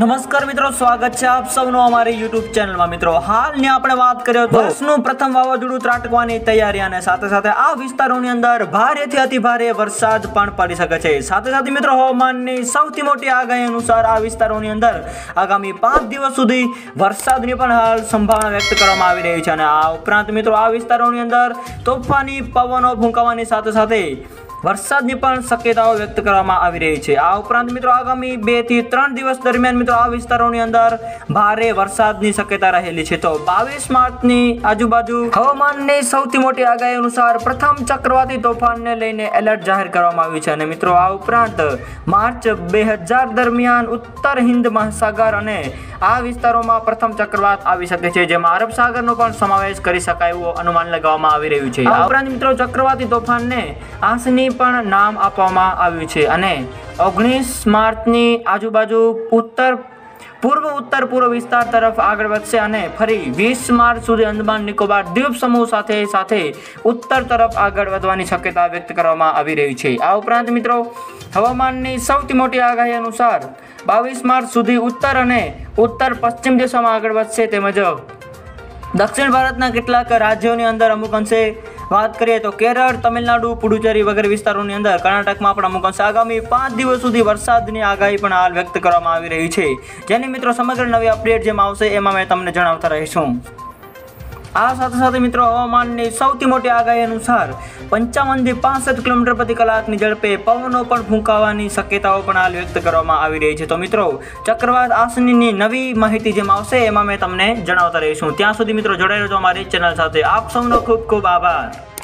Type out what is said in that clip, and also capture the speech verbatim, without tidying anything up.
નમસ્કાર મિત્રો, સ્વાગત છે આપ સૌનો અમારી યુટ્યુબ ચેનલમાં। મિત્રો હાલની આપણે વાત કરીએ તો વર્ષનું પ્રથમ વાવાઝોડું ત્રાટકવાની તૈયારી અને સાથે સાથે આ વિસ્તારોની અંદર ભારેથી અતિ ભારે વરસાદ પણ પડી શકે છે। સાથે સાથે મિત્રો હવામાનની સૌથી મોટી આગાહી અનુસાર આ વિસ્તારોની અંદર આગામી પાંચ દિવસ સુધી વરસાદની પણ હાલ સંભાવના વ્યક્ત કરવામાં આવી રહી છે અને આ ઉપરાંત મિત્રો આ વિસ્તારોની અંદર તોફાની પવનો ફૂંકાવાની સાથે સાથે વરસાદની પણ શક્યતાઓ વ્યક્ત કરવામાં આવી રહી છે। આ ઉપરાંત મિત્રો આગામી બે થી ત્રણ દિવસ દરમિયાન મિત્રો આ વિસ્તારોની અંદર ભારે વરસાદની શક્યતા રહેલી છે। તો બાવીસ માર્ચની આજુબાજુ હવામાનની સૌથી મોટી આગાહી અનુસાર પ્રથમ ચક્રવાતી તોફાનને લઈને એલર્ટ જાહેર કરવામાં આવ્યું છે અને મિત્રો આ ઉપરાંત માર્ચ બે હજાર દરમિયાન ઉત્તર હિન્દ મહાસાગર અને આ વિસ્તારોમાં પ્રથમ ચક્રવાત આવી શકે છે, જેમાં અરબ સાગરનો પણ સમાવેશ કરી શકાય એવું અનુમાન લગાવવામાં આવી રહ્યું છે। આ ઉપરાંત મિત્રો ચક્રવાતી તોફાનને આસની પણ નામ આપવામાં આવ્યું છે અને ઓગણીસ માર્ચની આજુબાજુ ઉત્તર પૂર્વ ઉત્તર પૂર્વ વિસ્તાર તરફ આગળ વધશે અને ફરી વીસ માર્ચ સુધી અંદમાન નિકોબાર દ્વીપ સમૂહ સાથે સાથે ઉત્તર તરફ આગળ વધવાની શક્યતા વ્યક્ત કરવામાં આવી રહી છે। આ ઉપરાંત મિત્રો હવામાનની સૌથી મોટી આગાહી અનુસાર બાવીસ માર્ચ સુધી ઉત્તર અને ઉત્તર પશ્ચિમ દિશામાં આગળ વધશે, તેમજ દક્ષિણ ભારતના કેટલાક રાજ્યોની અંદર અમુક અંશે વાત કરીએ તો કેરળ, તમિલનાડુ, પુડુચેરી વગેરે વિસ્તારોની અંદર કર્ણાટકમાં પણ અમુક અંશે આગામી પાંચ દિવસ સુધી વરસાદની આગાહી પણ હાલ વ્યક્ત કરવામાં આવી રહી છે, જેની મિત્રો સમગ્ર નવી અપડેટ જેમાં આવશે એમાં મેં તમને જણાવતા રહીશું। આ સાથે સાથે મિત્રો હવામાનની સૌથી મોટી આગાહી અનુસાર પંચાવન થી પાસઠ કિલોમીટર પ્રતિ કલાકની ઝડપે પવનો પણ ફૂંકાવાની શક્યતાઓ પણ હાલ વ્યક્ત કરવામાં આવી રહી છે। તો મિત્રો ચક્રવાત આસનીની નવી માહિતી જેમાં આવશે એમાં મેં તમને જણાવતા રહીશું। ત્યાં સુધી મિત્રો જોડાઈ રહેજો અમારી ચેનલ સાથે। આપ સૌનો ખૂબ ખૂબ આભાર।